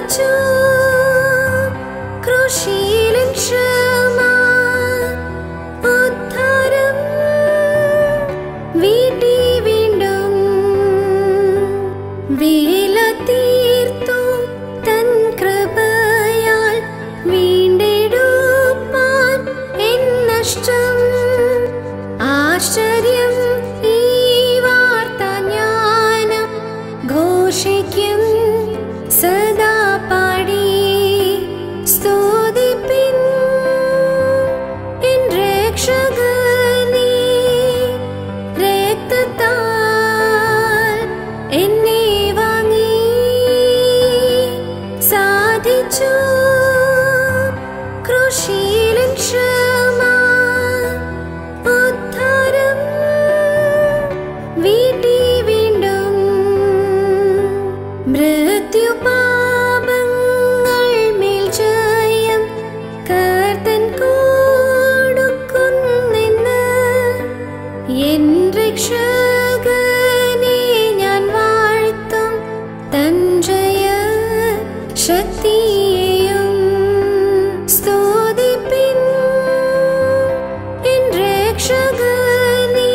സാധിച്ചു ക്രൂശിലൻ ക്ഷമ ഉദ്ധാരം വീട്ടി വീണ്ടും വേല തീർത്തു തൻ കൃപയാൽ വീണ്ടെടുപ്പാൻ എൻ നഷ്ടം ആശ്ചര്യം ഈ വാർത്ത ജ്ഞാനം ഘോഷിക്കും സദാ പാടി സ്തുതിപ്പിൻ എൻ രക്ഷകനേ രക്തത്താൽ എന്നെ വാങ്ങി സാധിച്ചു ക്രൂശിലൻ ക്ഷമ ഉദ്ധാരം വീട്ടി വീണ്ടും മൃത്യുപാപങ്ങൾ മേൽ ജയം കർത്തൻ കൊടുക്കുന്നെന്ന് എൻ രക്ഷകനെ ഞാൻ വാഴ്ത്തും തൻ ജയ ശക്തിയെയും സ്തുതിപ്പിൻ എൻ രക്ഷകനെ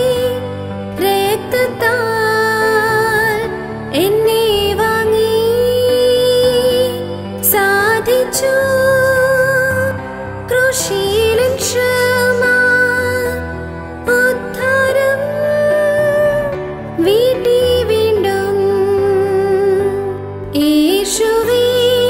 രക്തത്താൽ എന്നെ വാങ്ങി സാധിച്ചു ക്രൂശിലൻ ക്ഷമ ഉദ്ധാരം വീട്ടി വീണ്ടും യേശുവേ